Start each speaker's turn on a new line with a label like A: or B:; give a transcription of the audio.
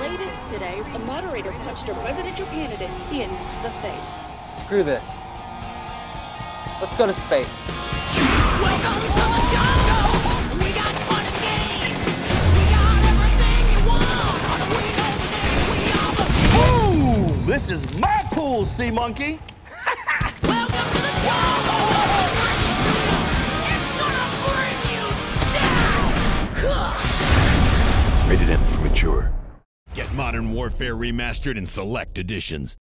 A: latest today, a moderator punched a presidential candidate in the face.
B: Screw this. Let's go to space.
C: Welcome to the jungle! We got fun and games! We got everything you want! We know that we are the...
D: Ooh! This is my pool, sea monkey!
C: Welcome to the jungle! It's gonna bring you down!
E: Rated M for mature. Get Modern Warfare Remastered in select editions.